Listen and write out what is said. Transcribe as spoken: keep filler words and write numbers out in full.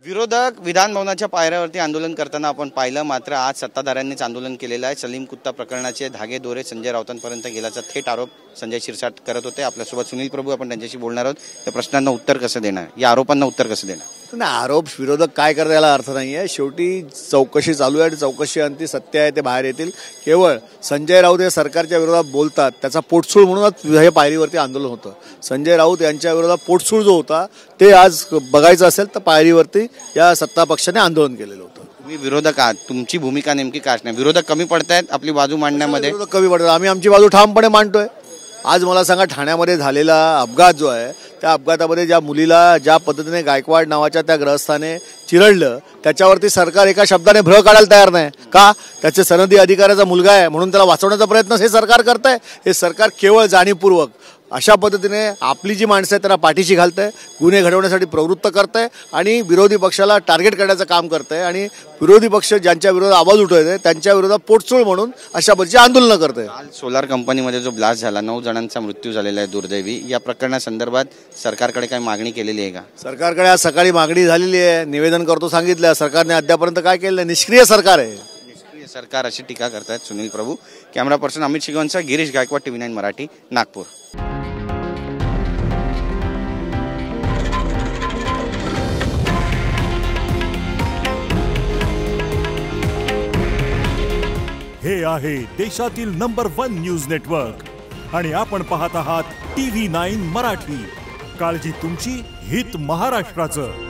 विरोधक विधान भवनाच्या पायऱ्यावरती आंदोलन करताना आपण पाहिलं, मात्र आज सत्ताधाऱ्यांनीच आंदोलन केलेलं आहे। सलीम कुत्ता प्रकरणाचे धागे दोरे संजय राऊतांपर्यंत गेल्याचा थेट आरोप संजय शिरसाट करत होते। आपल्यासोबत सुनील प्रभू, आपण त्यांच्याशी बोलणार आहोत। या प्रश्नांना उत्तर कसं देणार, या आरोपांना उत्तर कसं देणार? नाही, आरोप विरोधक काय करतात याला अर्थ नाहीये। शेवटी चौकशी चालू आहे आणि चौकशी अंती सत्य आहे ते बाहेर येतील। केवळ संजय राऊत हे सरकारच्या विरोधात बोलतात, त्याचा पोटसूळ म्हणूनच हे पायरीवरती आंदोलन होतं। संजय राऊत यांच्या विरोधात पोटसूळ जो होता ते आज बघायचं असेल तर पायरीवरती या सत्ता पक्षाने आंदोलन केलेलं होतं। तुम्ही विरोधक आहात, तुमची भूमिका नेमकी काय असणार? विरोधक कमी पडतायत आपली बाजू मांडण्यामध्ये? विरोधक कमी पडतात, आम्ही आमची बाजू ठामपणे मांडतोय। आज मला सांगा, ठाण्यामध्ये झालेला अपघात जो आहे त्या अपघातामध्ये ज्या मुलीला ज्या पद्धतीने गायकवाड नावाच्या त्या ग्रहस्थाने चिरडलं, त्याच्यावरती सरकार एका शब्दाने भ्र काढायला तयार नाही का? त्याचे सनदी अधिकाऱ्याचा मुलगा आहे म्हणून त्याला वाचवण्याचा प्रयत्न हे सरकार करत आहे। हे सरकार केवळ जाणीवपूर्वक अशा पद्धतीने आपली जी माणसं आहेत त्यांना पाठीशी घालतंय, गुन्हे घडवण्यासाठी प्रवृत्त करतंय आणि विरोधी पक्षाला टार्गेट करण्याचं काम करतंय आणि विरोधी पक्ष ज्यांच्या विरोधात आवाज उठवतोय त्यांच्या विरोधात पोटसूळ म्हणून अशा पद्धतीची आंदोलनं करतंय। काल सोलार कंपनीमध्ये जो ब्लास्ट झाला, नऊ जणांचा मृत्यू झालेला आहे दुर्दैवी। या प्रकरणासंदर्भात सरकारकडे काही मागणी केलेली आहे का? सरकारकडे आज सकाळी मागणी झालेली आहे, निवेदन करतो सांगितलं। सरकारने अद्यापर्यंत काय केलं? निष्क्रिय सरकार आहे, निष्क्रिय सरकार अशी टीका करतायत सुनील प्रभू। कॅमेरा पर्सन अमित शिगवणचा गिरीश गायकवाड, टीव्ही नाईन मराठी, नागपूर। हे आहे देशातील नंबर वन न्यूज नेटवर्क आणि आपण पाहत आहात टीव्ही नाईन मराठी। काळजी तुमची, हित महाराष्ट्राचं।